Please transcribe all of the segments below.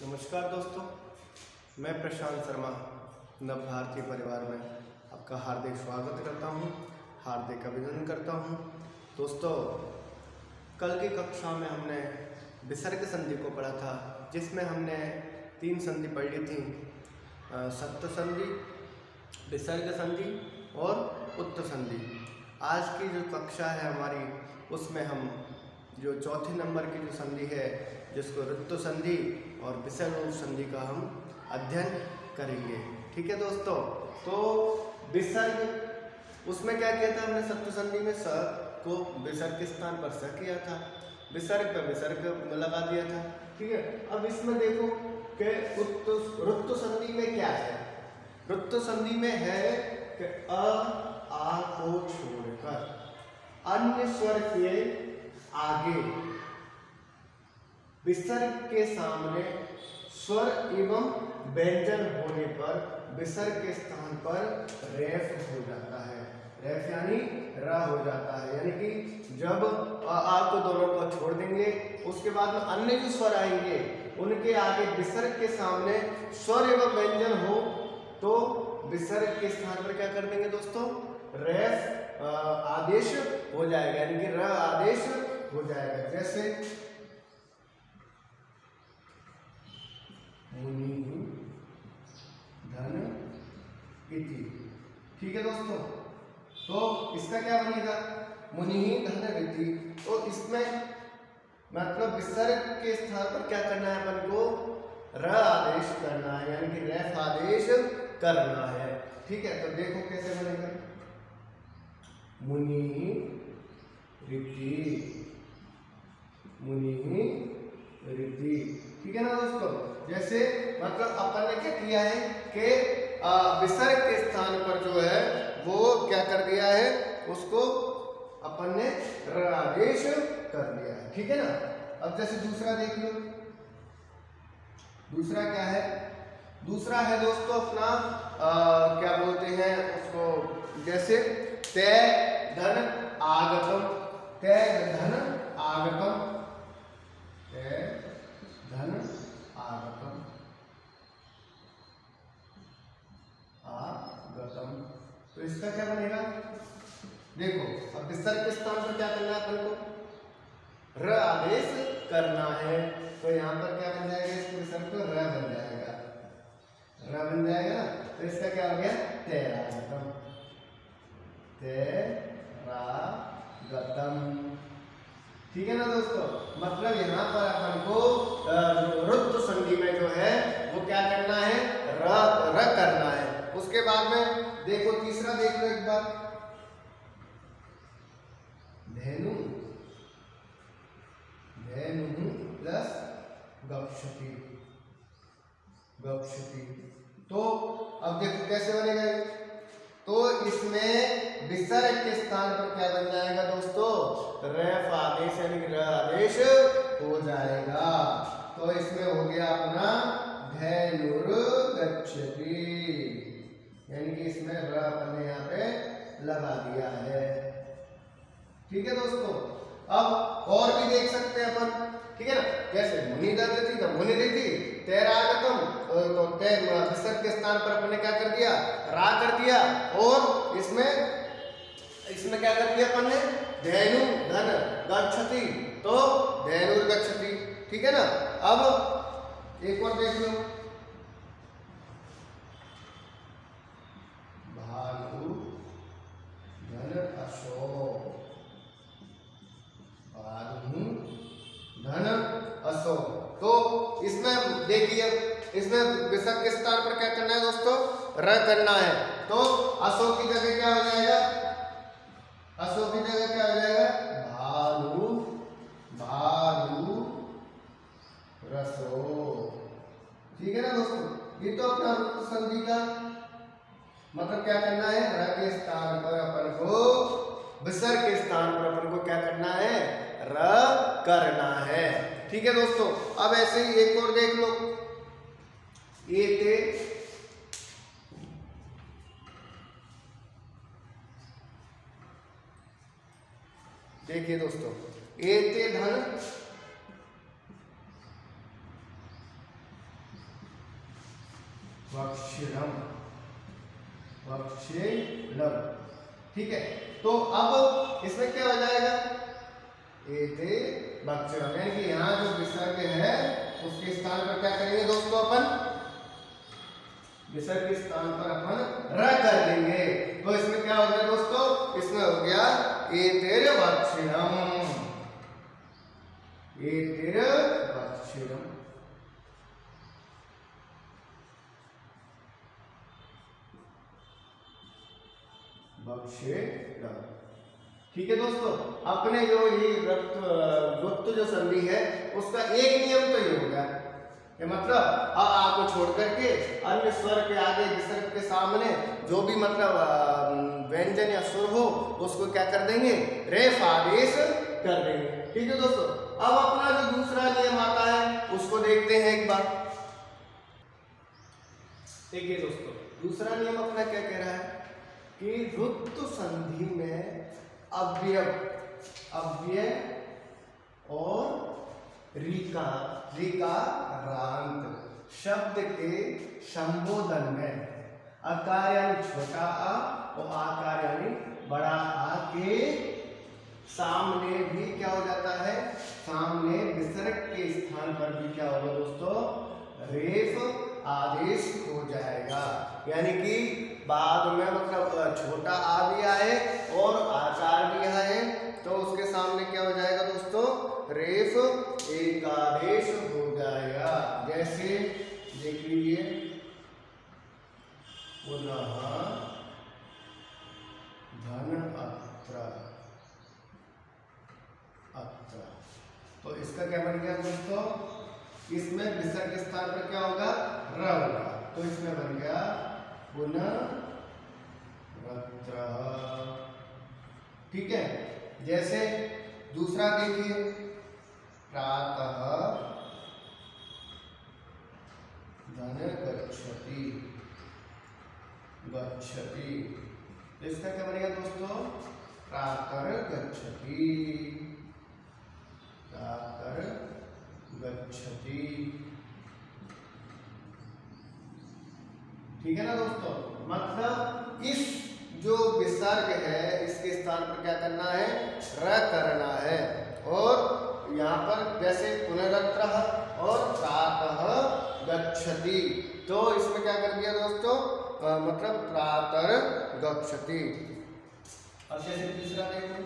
नमस्कार दोस्तों, मैं प्रशांत शर्मा नव भारतीय परिवार में आपका हार्दिक स्वागत करता हूं, हार्दिक अभिनंदन करता हूं। दोस्तों, कल की कक्षा में हमने विसर्ग संधि को पढ़ा था, जिसमें हमने 3 संधि पढ़ ली थी, सप्त संधि, विसर्ग संधि और उत्त संधि। आज की जो कक्षा है हमारी, उसमें हम जो चौथे नंबर की जो संधि है, जिसको ऋतु संधि और विसर्ग संधि का हम अध्ययन करेंगे। ठीक है दोस्तों, तो विसर्ग, उसमें क्या किया था हमने? सप्त संधि में स को विसर्ग के स्थान पर स किया था, विसर्ग पर विसर्ग लगा दिया था। ठीक है, अब इसमें देखो कि ऋतु संधि में क्या है? ऋतु संधि में है कि आ को छोड़कर अन्य स्वर के आगे विसर्ग के सामने स्वर एवं व्यंजन होने पर विसर्ग के स्थान पर रेफ हो जाता है। रेफ यानी र हो जाता है, यानी कि जब आ को दोनों को छोड़ देंगे, उसके बाद में अन्य जो स्वर आएंगे उनके आगे विसर्ग के सामने स्वर एवं व्यंजन हो तो विसर्ग के स्थान पर क्या कर देंगे दोस्तों? रेफ आदेश हो जाएगा, यानी कि र आदेश हो जाएगा। जैसे मुनि धन इति। ठीक है दोस्तों, तो इसका क्या बनेगा? मुनि धन इति। तो इसमें मतलब विसर्ग के स्थान पर क्या करना है अपन को? र आदेश करना है, यानी कि रेफ आदेश करना है। ठीक है, तो देखो कैसे बनेगा। मुनि ऋति, मुनि ऋति। ठीक है ना दोस्तों, जैसे मतलब अपन ने क्या किया है कि विसर्ग के स्थान पर जो है वो क्या कर दिया है, उसको अपन ने र आदेश कर दिया है। ठीक है ना। अब जैसे दूसरा देख लो, दूसरा क्या है? दूसरा है दोस्तों अपना क्या बोलते हैं उसको, जैसे ते धन आगतम, ते धन आगतम, ते धन आगतम, आगतम। तो इसका क्या बनेगा? देखो, अब विसर्ग के स्थान पर क्या करना है अपन को? र आदेश करना है, तो यहाँ पर क्या बन जाएगा? इसको विसर्ग को र बन जाएगा, र बन जाएगा ना। तो इसका क्या हो गया? तेरागतम, तेरागतम। ठीक है ना दोस्तों, मतलब यहाँ पर अपन को ऋतु संधि में जो है वो क्या करना है? र करना है। उसके बाद में देखो तीसरा देख लो एक बार, धेनु, धेनु प्लस गक्षति, गक्षति। तो अब देखो कैसे बनेगा। तो इसमें विसर्ग के स्थान पर क्या बन जाएगा दोस्तों? रेफ आदेश, यानी कि र आदेश हो जाएगा। तो इसमें हो गया अपना धेनुर गच्छति, यानी कि इसमें र अपन ने यहाँ पे लगा दिया है। ठीक है दोस्तों, अब और भी देख सकते हैं अपन। ठीक है ना, जैसे मुनि धन थी तो मुनि थी, तेरागतम, तो ते विसर्ग के स्थान पर अपन ने क्या कर दिया? रा कर दिया। और इसमें क्या कर दिया अपन ने? धेनु धन गच्छति, तो धेनुर गच्छति। ठीक है ना। अब एक और देख लो, भालु धन अशो, भालु धन असो। तो इसमें देखिए, इसमें विसर्ग के स्थान पर क्या करना है दोस्तों? र करना है। तो असो की जगह क्या हो जाएगा? असो की जगह क्या हो जाएगा? भालु, भालु रसो। ठीक है ना दोस्तों, ये तो अपना ऋतु संधि का मतलब क्या करना है? र के स्थान पर अपन को, विसर्ग के स्थान पर अपन को क्या करना है? र करना है। ठीक है दोस्तों, अब ऐसे ही एक और देख लो, एते, देखिए दोस्तों, एते धन वक्षिणम, वक्षिणम। ठीक है, तो अब इसमें क्या हो जाएगा, एते वक्षिणम, यानी कि यहाँ जो विसर्ग है उसके स्थान पर क्या करेंगे दोस्तों, अपन विसर्ग के स्थान पर अपन र कर देंगे। तो इसमें क्या हो गया दोस्तों, इसमें हो गया एतेर वक्षिणम, एतेर वक्षिणम। वक्षिणम। ठीक है दोस्तों, अपने जो ये वृत्त जो संधि है उसका एक नियम तो ये होगा कि मतलब आ को छोड़ करके अन्य स्वर के आगे विसर्ग के सामने जो भी मतलब व्यंजन या सुर हो उसको क्या कर देंगे, रेफ आदेश कर देंगे। ठीक है दोस्तों, अब अपना जो दूसरा नियम आता है उसको देखते हैं एक बार। देखिए दोस्तों, दूसरा नियम अपना क्या कह रहा है कि वृत्त संधि में अव्यय, अव्यय और ऋकारांत शब्द के संबोधन में अकार यानी छोटा आ और आकार यानी बड़ा आ के सामने भी क्या हो जाता है, सामने विसर्ग के स्थान पर भी क्या होगा दोस्तों, रेफ आदेश हो जाएगा। यानी कि बाद में मतलब छोटा आ भी आए और आकार भी आए तो उसके सामने क्या हो जाएगा दोस्तों, रेफ एक आदेश हो जाएगा। जैसे देख लीजिए, पुनः धन अत्र, अत्र, तो इसका क्या बन गया दोस्तों, इसमें विसर्ग के स्थान पर क्या होगा, र होगा, तो इसमें बन गया पुनः रत्र। ठीक है, जैसे दूसरा देखिए, प्रातः धन गच्छति, गच्छति, तो इसका क्या बनेगा दोस्तों, प्रातर गच्छति, प्रातर गच्छति। ठीक है ना दोस्तों, मतलब इस जो विसर्ग है इसके स्थान पर क्या करना है, र करना है। और यहाँ पर जैसे पुनरत्र और प्रातः गच्छति, तो इसमें क्या कर दिया दोस्तों, मतलब प्रातर गच्छति। अब जैसे तीसरा देखो,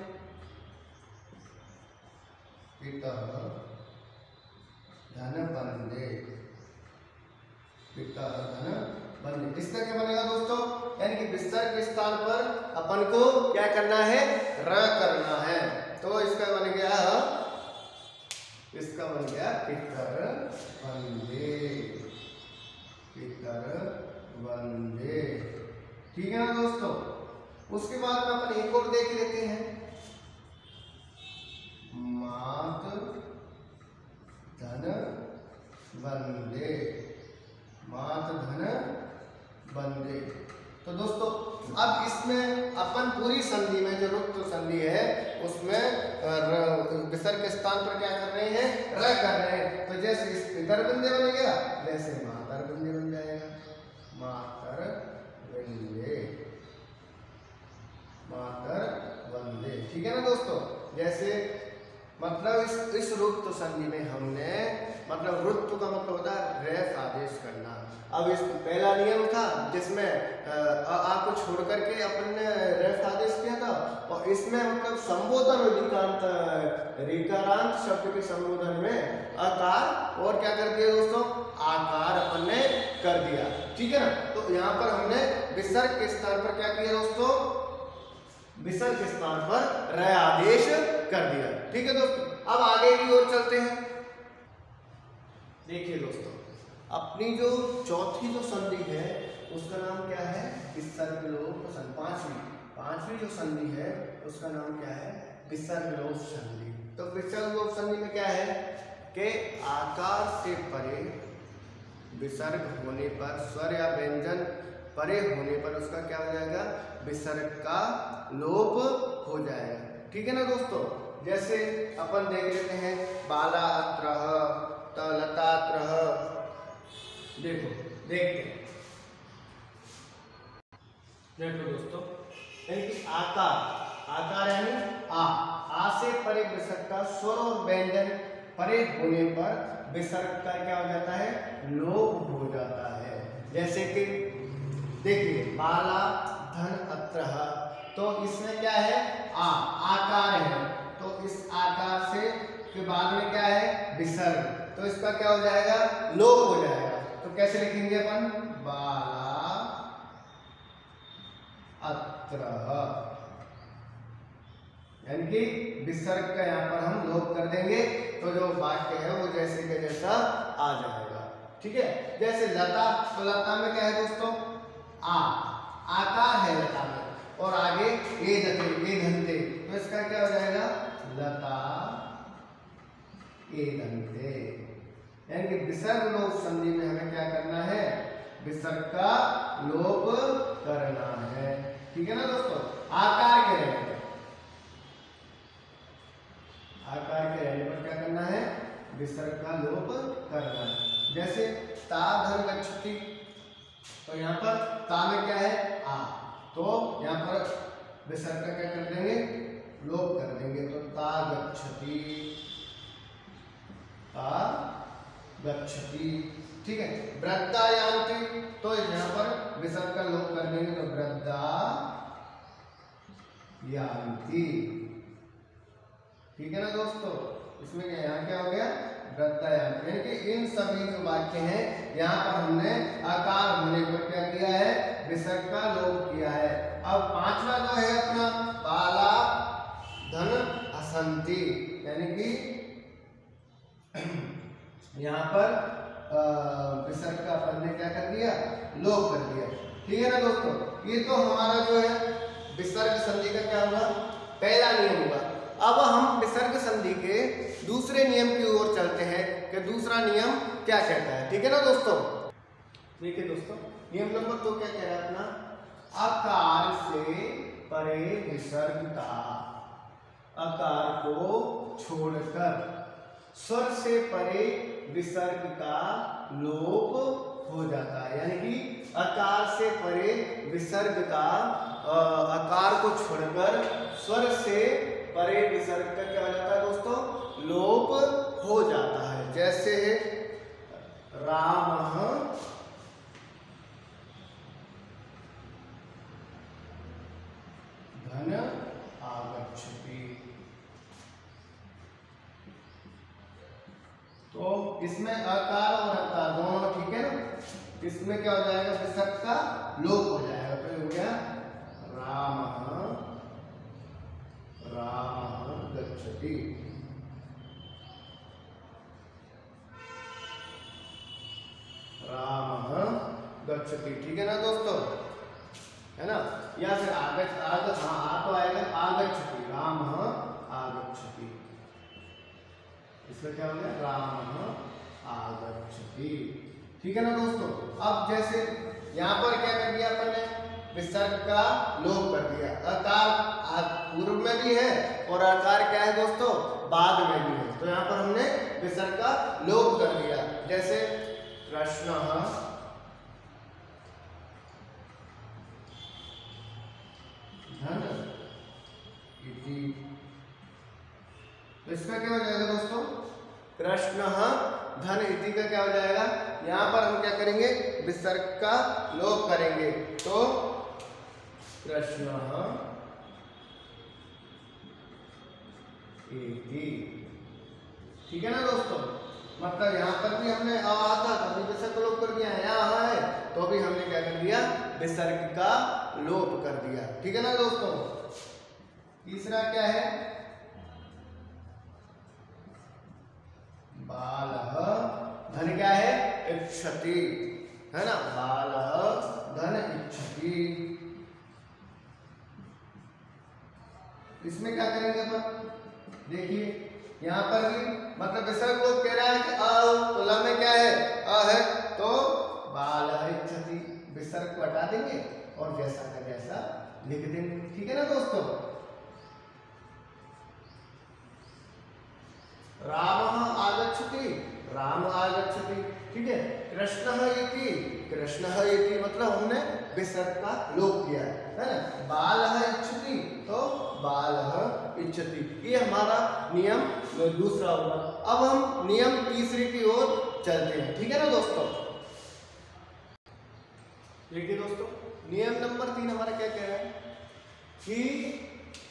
पितः धन बंदे, पितः धन बंदे, इसका क्या बनेगा दोस्तों, यानी कि विसर्ग के स्थान पर अपन को क्या करना है, र करना है। तो इसका बन गया, इसका बन गया पितर वंदे, पितर वंदे। ठीक है ना दोस्तों, उसके बाद में अपन एक और देख लेते हैं, मात धन वंदे, मात धन वंदे। तो दोस्तों अब इसमें अपन पूरी संधि में जो रुक्त संधि है उसमें विसर्ग के स्थान पर क्या कर रहे हैं, र कर रहे हैं। तो जैसे इस पितर वंदे बनेगा वैसे मातर वंदे बन जाएगा, मातर वंदे, मातर वंदे। ठीक है ना दोस्तों, जैसे मतलब इस रुक्त संधि में हमने मतलब रुक्त का मतलब होता है रेफ आदेश करना। अब इस पहला नियम था जिसमें आ को छोड़ करके अपन ने रेफ आदेश किया था, और इसमें मतलब संबोधन ऋकारांत शब्द के संबोधन में आकार और क्या कर दिया दोस्तों, आकार अपन ने कर दिया। ठीक है ना, तो यहाँ पर हमने विसर्ग के स्थान पर क्या किया दोस्तों, विसर्ग के स्थान पर र आदेश कर दिया। ठीक है दोस्तों, अब आगे की ओर चलते हैं। देखिए दोस्तों, अपनी जो चौथी जो संधि है उसका नाम क्या है, विसर्ग लोप संधि। पांचवी जो संधि है उसका नाम क्या है, विसर्ग लोप संधि। तो विसर्ग लोप संधि में क्या है कि आकार से परे विसर्ग होने पर, स्वर या व्यंजन परे होने पर उसका क्या हो जाएगा, विसर्ग का लोप हो जाएगा। ठीक है ना दोस्तों, जैसे अपन देख लेते हैं बाला अत्रः, लतात्रः। देखो देखते हैं, देखो दोस्तों, यानी कि आकार, आकार यानी आ से परे विसर्ग का स्वर और व्यंजन परे होने पर विसर्ग का क्या हो जाता है, लोप हो जाता है। जैसे कि देखिए बाला धन अत्रः, तो इसमें क्या है, आकार है, तो इस आकार से के बाद में क्या है, विसर्ग, तो इसका क्या हो जाएगा, लोप हो जाएगा। तो कैसे लिखेंगे अपन, बाला अत्रः, यानी कि विसर्ग का यहाँ पर हम लोप कर देंगे, तो जो वाक्य है वो जैसे के जैसा आ जाएगा। ठीक है, जैसे लता, तो लता में क्या है दोस्तों, आकार है लता में, और आगे ए धनते, तो इसका क्या हो जाएगा, लता ए धनते। यानी कि विसर्ग लोप संधि में हमें क्या करना है, विसर्ग का लोप करना है। ठीक है ना दोस्तों, आकार के रहने पर, आकार के रहने पर क्या करना है, विसर्ग का लोप करना है। जैसे ता धन गच्छति, तो यहाँ पर ता में क्या है, तो यहाँ पर विसर्ग का क्या कर देंगे, लोप कर देंगे, तो ता गच्छति, ता गच्छति। ठीक है, वृद्धा यान्ति, तो यहाँ पर विसर्ग का लोप कर देंगे, तो वृद्धा यान्ति। ठीक है ना दोस्तों, इसमें यहाँ क्या हो गया, वृद्धा यान्ति। यानी कि इन सभी जो वाक्य हैं यहाँ पर हमने आकार होने पर क्या किया है, विसर्ग का लोप किया है। अब पांचवा जो है अपना, बाला धन हसन्ति, यानी कि यहाँ पर विसर्ग का अपन ने क्या कर दिया, लोप कर दिया। ठीक है ना दोस्तों, ये तो हमारा जो है विसर्ग संधि का क्या हुआ, पहला नियम हुआ। अब हम विसर्ग संधि के दूसरे नियम की ओर चलते हैं कि दूसरा नियम क्या कहता है। ठीक है ना दोस्तों, देखिए दोस्तों, नियम नंबर 2 क्या कह रहा है अपना, आकार से परे विसर्ग का, आकार को छोड़कर स्वर से परे विसर्ग का लोप हो जाता है। यानी कि आकार से परे विसर्ग का, आकार को छोड़कर स्वर से परे विसर्ग का क्या हो जाता है दोस्तों, लोप हो जाता है। जैसे रामः धन आगच्छति, तो इसमें आकार और अकार दोनों ठीक है ना, इसमें क्या हो जाएगा, विसर्ग का लोप हो जाएगा। तो हो गया रामः गच्छति, रामः गच्छति। ठीक है ना दोस्तों, है ना, या फिर तो आएगा आगच्छति, रामः आगच्छति, इसमें क्या हो गया, रामः आगच्छति। ठीक है ना दोस्तों। अब जैसे यहाँ पर क्या कर दिया अपन ने, विसर्ग का लोप कर दिया, आकार पूर्व में भी है और आकार क्या है दोस्तों, बाद में भी है, तो यहाँ पर हमने विसर्ग का लोप कर दिया। जैसे कृष्णः धन इति, तो इसका क्या हो जाएगा दोस्तों, कृष्णः धन इति का क्या हो जाएगा, यहाँ पर हम क्या करेंगे, विसर्ग का लोप करेंगे, तो कृष्णः इति। ठीक है ना दोस्तों, मतलब यहाँ पर भी हमने आता तभी विसर्ग का लोप कर दिया, यहाँ है तो भी हमने क्या कर दिया, विसर्ग का लोप कर दिया। ठीक है ना दोस्तों। तीसरा क्या है, बालः धन क्या है, इच्छति, है ना, बालः धन इच्छति। इसमें क्या करेंगे अपन, देखिए यहाँ पर भी मतलब विसर्ग लोप कह रहा है कि अ, तो ल में क्या है, अ है, तो बालः इच्छति, विसर्ग को हटा देंगे और जैसा का जैसा लिख देंगे। ठीक है ना दोस्तों। रामः आगच्छति, राम आगच्छति, ठीक है। कृष्णः इति, कृष्णः इति मतलब हमने विसर्ग का लोप किया है ना। बालः इच्छति तो बालः इच्छति, ये हमारा नियम दूसरा हुआ। अब हम नियम तीसरे की ओर चलते हैं, ठीक है ना दोस्तों। देखिए दोस्तों, नियम नंबर 3 हमारा क्या कह रहा है कि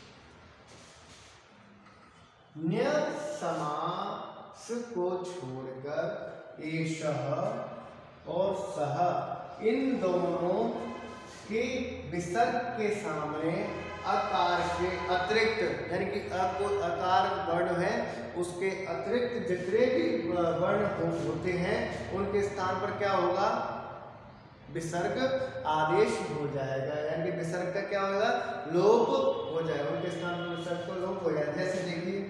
न्य समास को छोड़कर एषः और सः इन दोनों के विसर्ग के सामने अकार के अतिरिक्त, यानी कि अकार वर्ण है उसके अतिरिक्त जितने भी वर्ण होते हैं उनके स्थान पर क्या होगा, विसर्ग आदेश हो जाएगा, यानी कि विसर्ग का क्या होगा, लोप हो जाएगा, उनके स्थान पर विसर्ग को लोप हो जाएगा। जैसे देखिए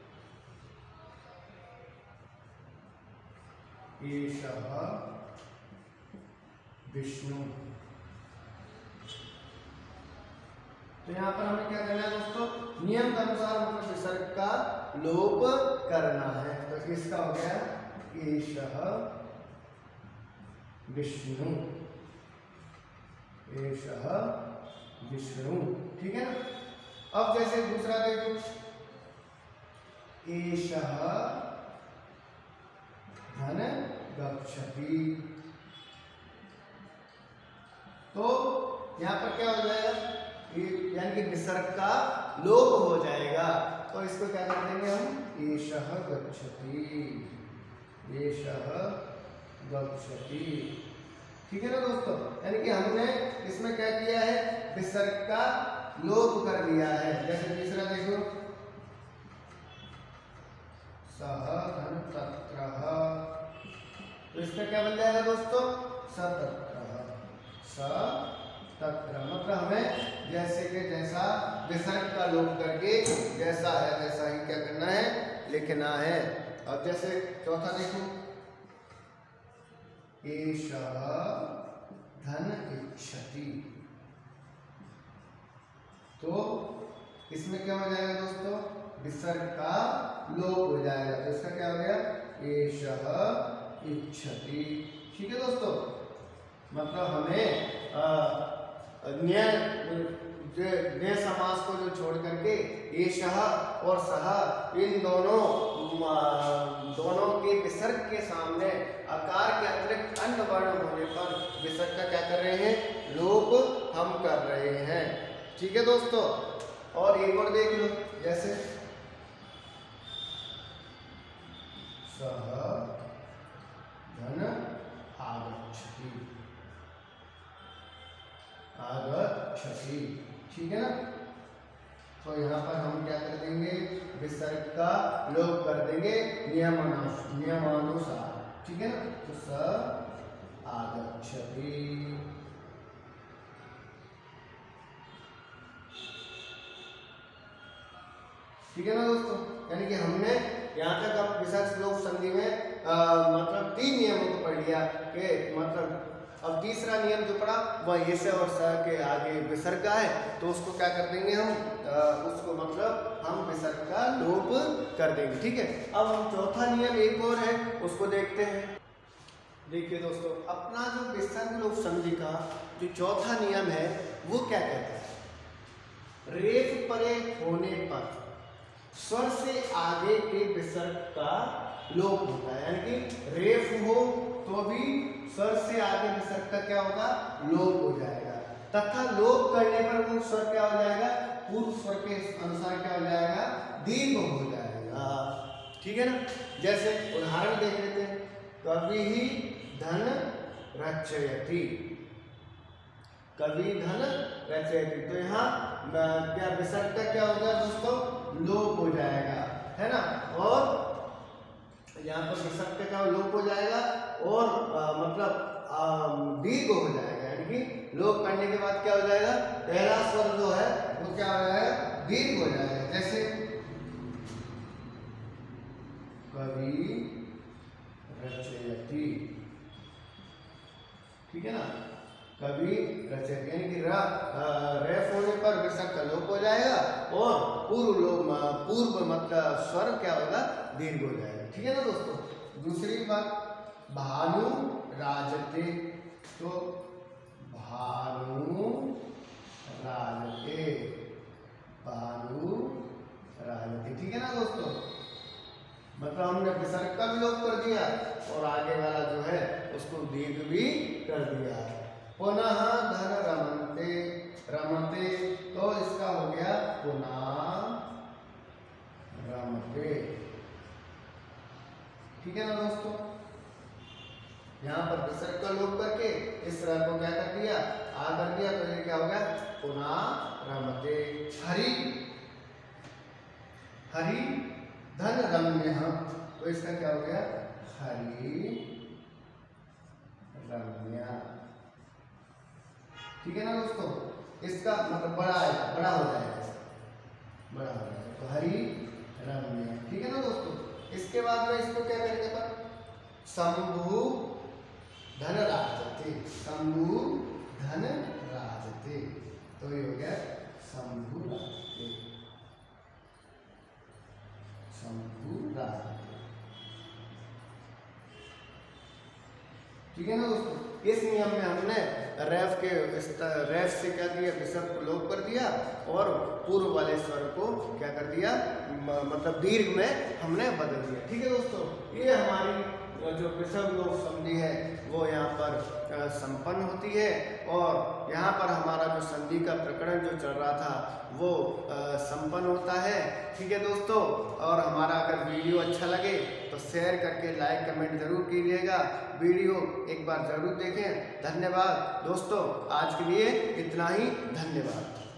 एषः विष्णु, तो यहाँ पर हमें क्या करना है दोस्तों, नियम के अनुसार मतलब विसर्ग का लोप करना है। तो इसका हो गया एषः विष्णु, एषः विष्णु, ठीक है ना। अब जैसे दूसरा देखो, एषः धन गच्छति, तो यहाँ पर क्या हो जाएगा, यानी कि विसर्ग का लोप हो जाएगा। तो इसको क्या कर देंगे हम, एषः गच्छति, एषः गच्छति, ठीक है ना दोस्तों। यानी कि हमने इसमें क्या किया है, विसर्ग का लोप कर दिया है। जैसे तीसरा देखो, सः धन तत्रः, तो इसका क्या बन जाएगा दोस्तों, सतत्रः, सतत्र, मतलब हमें जैसे कि जैसा विसर्ग का लोप करके जैसा है वैसा ही क्या करना है, लिखना है। अब जैसे चौथा देखो, एषः धन इच्छति, तो इसमें क्या हो जाएगा दोस्तों, विसर्ग का लोप हो जाएगा। तो इसका क्या हो गया, एषः इच्छति, ठीक है दोस्तों। मतलब हमें न्य समास को जो छोड़ करके एषः और सः इन दोनों के विसर्ग के सामने आकार के अतिरिक्त अन्य वर्ण होने पर विसर्ग का क्या कर रहे हैं, लोप हम कर रहे हैं, ठीक है दोस्तों। और एक और देख लो, जैसे सः धन आगच्छति, आगच्छति, ठीक है ना। तो यहाँ पर हम क्या कर देंगे, विसर्ग का लोप कर देंगे नियमानुसार, ठीक है ना। तो स आगच्छति, ठीक है ना दोस्तों। यानी कि हमने यहाँ तक अब विसर्ग लोप संधि में मतलब 3 नियमों को पढ़ लिया कि मतलब अब तीसरा नियम जो पड़ा वह एष और स के आगे विसर्ग का है, तो उसको क्या कर देंगे हम, उसको मतलब हम विसर्ग का लोप कर देंगे, ठीक है। अब हम चौथा नियम एक और है उसको देखते हैं। देखिए दोस्तों, अपना जो विसर्ग लोप संधि का जो चौथा नियम है वो क्या कहता है, रेफ परे होने पर स्वर से आगे के विसर्ग का लोप होता है, यानी कि रेफ हो तो भी स्वर से आगे विसर्ग का क्या होगा, लोप हो जाएगा, तथा लोप करने पर वो स्वर क्या हो जाएगा, पूर्व स्वर के अनुसार क्या हो जाएगा, दीर्घ हो जाएगा, ठीक है ना। जैसे उदाहरण देख लेते हैं, कवि ही धन रचयति, कवि धन रचयति, तो यहाँ क्या विसर्ग का क्या होगा दोस्तों, लोप हो जाएगा, है ना। और यहाँ पर विसर्ग का लोप हो जाएगा और मतलब दीर्घ हो जाएगा, यानी कि लोप करने के बाद क्या हो जाएगा, पहला स्वर जो है वो क्या हो जाएगा, दीर्घ हो जाएगा। जैसे कवि रचयति, ठीक है ना, कवि रचयति, यानी कि रेफ होने पर विसर्ग का लोप हो जाएगा और पूर्व मतलब स्वर क्या होगा, दीर्घ हो जाएगा, ठीक है ना दोस्तों। दूसरी बात भानु राजते, तो भानु राजते, भानु राजते, ठीक है ना दोस्तों। मतलब हमने विसर्ग का भी लोप कर दिया और आगे वाला जो है उसको दीर्घ भी कर दिया। पुनः धन रमन्ते, रमते, तो इसका हो गया पुनः रमते, ठीक है ना दोस्तों। यहाँ पर विसर्ग का लोप करके इस तरह को क्या कर दिया, आ कर दिया, तो ये क्या हो गया पुनः रमते। हरि, हरि धन रम्य, तो इसका क्या हो गया हरि रम्य, ठीक है ना दोस्तों। इसका मतलब बड़ा है, बड़ा हो जाएगा, बड़ा हो जाएगा, तो हरि रम्य, ठीक है ना दोस्तों। इसके बाद में इसको क्या करेंगे अपन, शंभु धन राजते, शंभु धन राजते, तो ये हो गया शंभु राजते, शंभु राजते, ठीक है ना दोस्तों। इस नियम में हमने रेफ से क्या किया, विसर्ग को लोप कर दिया और पूर्व वाले स्वर को क्या कर दिया, मतलब दीर्घ में हमने बदल दिया, ठीक है दोस्तों। ये हमारी जो विसर्ग लोप संधि है वो यहाँ पर संपन्न होती है और यहाँ पर हमारा जो संधि का प्रकरण जो चल रहा था वो संपन्न होता है, ठीक है दोस्तों। और हमारा अगर वीडियो अच्छा लगे तो शेयर करके लाइक कमेंट जरूर कीजिएगा, वीडियो एक बार जरूर देखें। धन्यवाद दोस्तों, आज के लिए इतना ही, धन्यवाद।